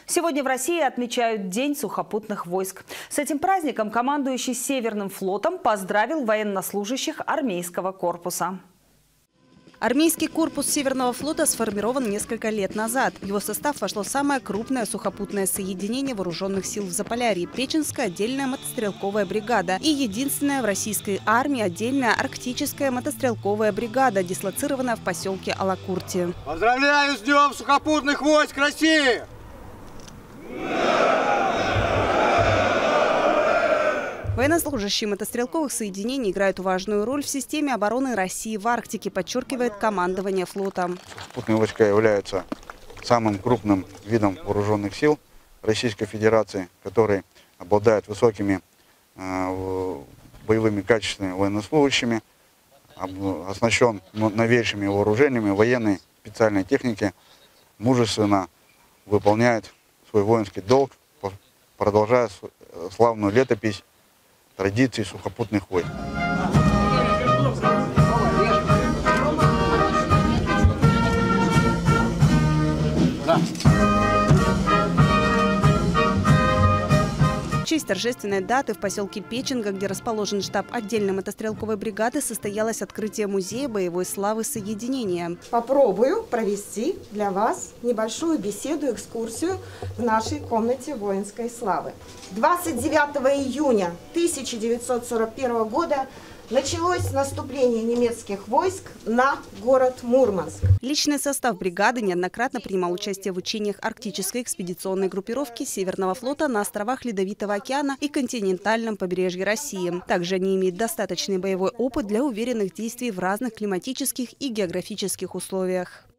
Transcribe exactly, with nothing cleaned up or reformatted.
Сегодня в России отмечают День сухопутных войск. С этим праздником командующий Северным флотом поздравил военнослужащих армейского корпуса. Армейский корпус Северного флота сформирован несколько лет назад. В его состав вошло самое крупное сухопутное соединение вооруженных сил в Заполярье – Печенская отдельная мотострелковая бригада и единственная в российской армии отдельная арктическая мотострелковая бригада, дислоцированная в поселке Алакурти. Поздравляю с Днем сухопутных войск России! Военнослужащие мотострелковых соединений играют важную роль в системе обороны России в Арктике, подчеркивает командование флота. Сухопутные войска являются самым крупным видом вооруженных сил Российской Федерации, который обладает высокими э, боевыми качествами военнослужащими, оснащен новейшими вооружениями, военной специальной техники, мужественно выполняет свой воинский долг, продолжая славную летопись традиций сухопутных войск. Да. В честь торжественной даты в поселке Печенга, где расположен штаб отдельной мотострелковой бригады, состоялось открытие музея боевой славы соединения. Попробую провести для вас небольшую беседу, экскурсию в нашей комнате воинской славы. двадцать девятого июня тысяча девятьсот сорок первого года началось наступление немецких войск на город Мурманск. Личный состав бригады неоднократно принимал участие в учениях арктической экспедиционной группировки Северного флота на островах Ледовитого океана и континентальном побережье России. Также они имеют достаточный боевой опыт для уверенных действий в разных климатических и географических условиях.